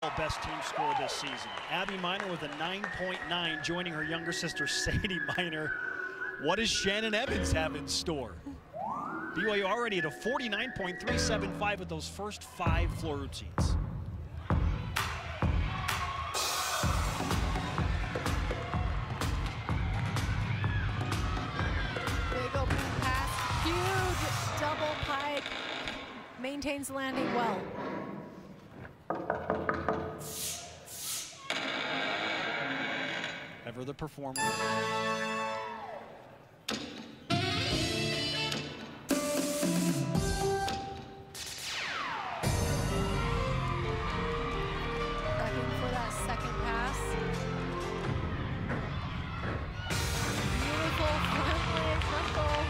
Best team score this season. Abby Miner with a 9.9, joining her younger sister Sadie Miner. What does Shannon Evans have in store? BYU already at a 49.375 with those first 5 floor routines. Big opening pass, huge double pike, maintains landing well. Ever the performer. Looking for that second pass. Beautiful front leg front goal.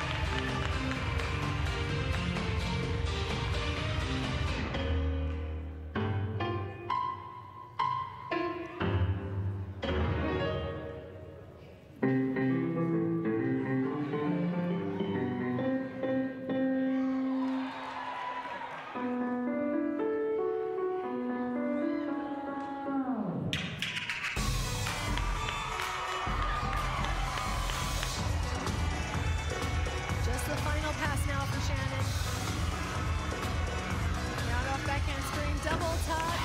The final pass now for Shannon. Round off backhand screen, double tug.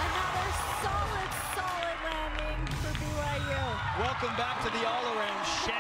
Another solid landing for BYU. Welcome back to the all-around Shannon.